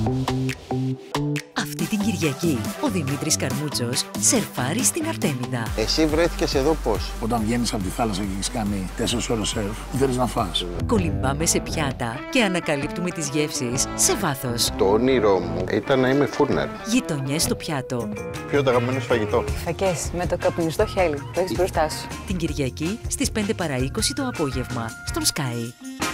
Αυτή την Κυριακή, ο Δημήτρης Καρμούτσος σερφάρει στην Αρτέμιδα. Εσύ βρέθηκες εδώ πώς? Όταν βγαίνεις από τη θάλασσα και έχεις κάνει 4 ώρες σερφ, θέλεις να φας. Κολυμπάμε σε πιάτα και ανακαλύπτουμε τις γεύσεις σε βάθος. Το όνειρό μου ήταν να είμαι φούρνερ. Γειτονιές στο πιάτο. Ποιο το αγαπημένο σου φαγητό? Φακές με το καπνιστό χέλι. Το έχεις μπροστά σου. Την Κυριακή στις 5 παρά 20 το απόγευμα, στον Sky.